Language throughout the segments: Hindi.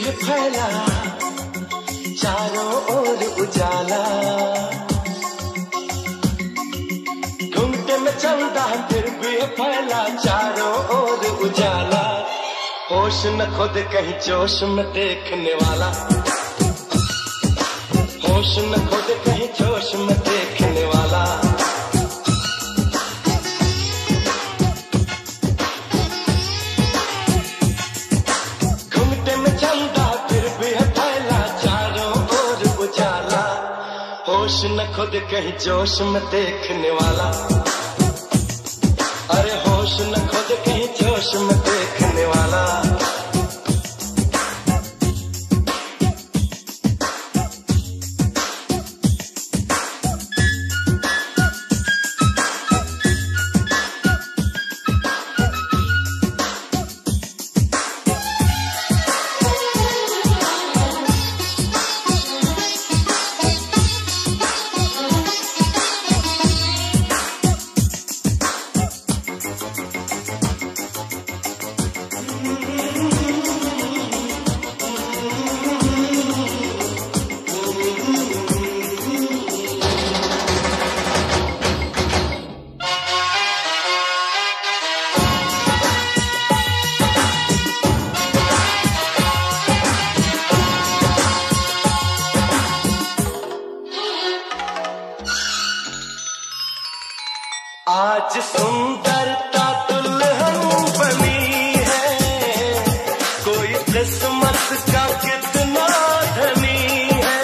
है फैला चारों ओर उजाला, घूमते में चलता फिर भी है फैला चारों ओर उजाला। होश न खुद कहीं जोश में देखने वाला, होश न खुद कहीं जोश में देखने वाला। घूमते में चलता फिर भी है फैला चारों ओर उजाला, होश न खुद कहीं जोश में देखने वाला। अरे होश न खुद कहीं जोश में देखने वाला। आज सुंदरता दुल्हन बनी है, कोई किस्मत का कितना धनी है।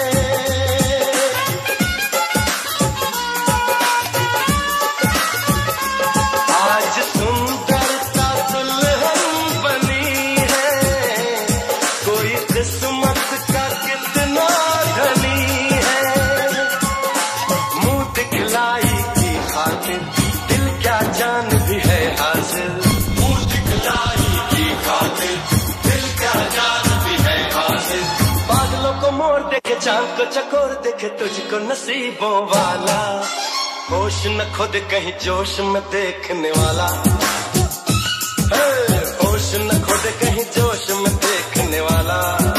आज सुंदरता दुल्हन बनी है, कोई किस्मत का कितना धनी है। मुंह दिखलाई की खातिर जान भी है हासिल, मुंह दिखलाई की खातिर दिल क्या जान भी है हासिल। बादलों को मोड़ देखे चांद को चकोर देखे तुझको नसीबों वाला, होश न खुद कहीं जोश में देखने वाला। होश न खुद कहीं जोश में देखने वाला।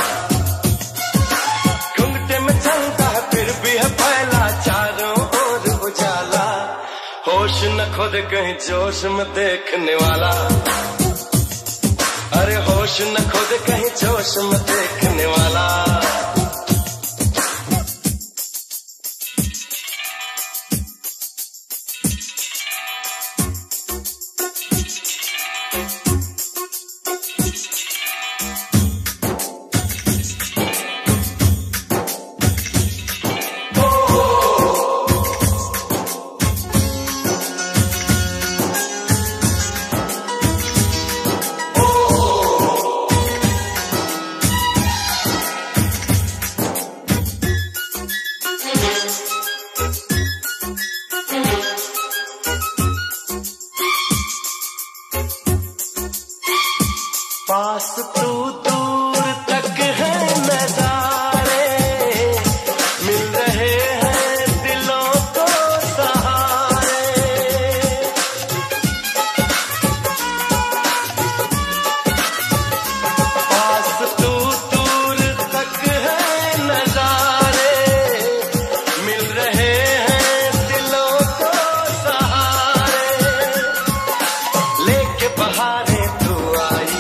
घूमते में चलता है फिर भी है फैला चारों ओर उजाला, होश न खुद कहीं जोश में देखने वाला। अरे होश न खुद कहीं जोश में देखने वाला। पास तू दूर तक है नजारे, मिल रहे हैं दिलों को सहारे। पास तू दूर तक है नजारे, मिल रहे हैं दिलों को सहारे। लेके बहारे तू आई,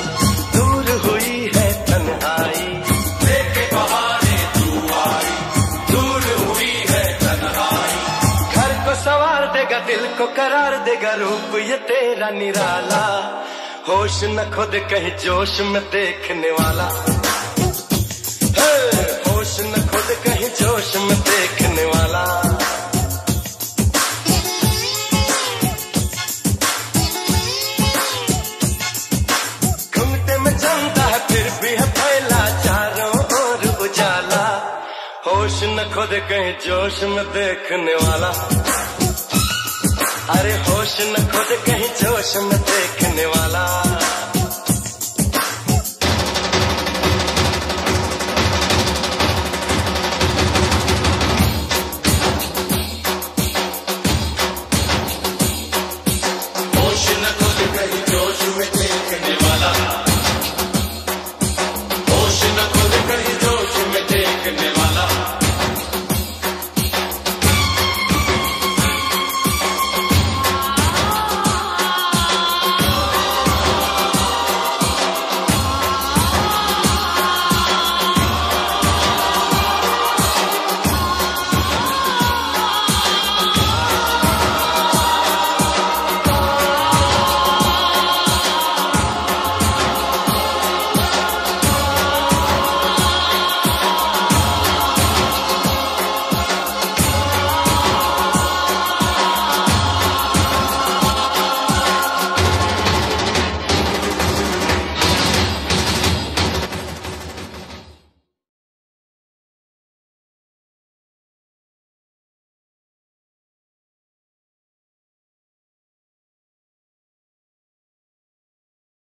दिल को करार देगा रूप ये तेरा निराला। होश न खुद कहीं जोश में देखने वाला, होश न खुद कहीं जोश में देखने वाला। घूमते में चलता है फिर भी है फैला चारों ओर उजाला, होश न खुद कहीं जोश में देखने वाला। अरे होश न खुद कहीं जोश में देखने वाला।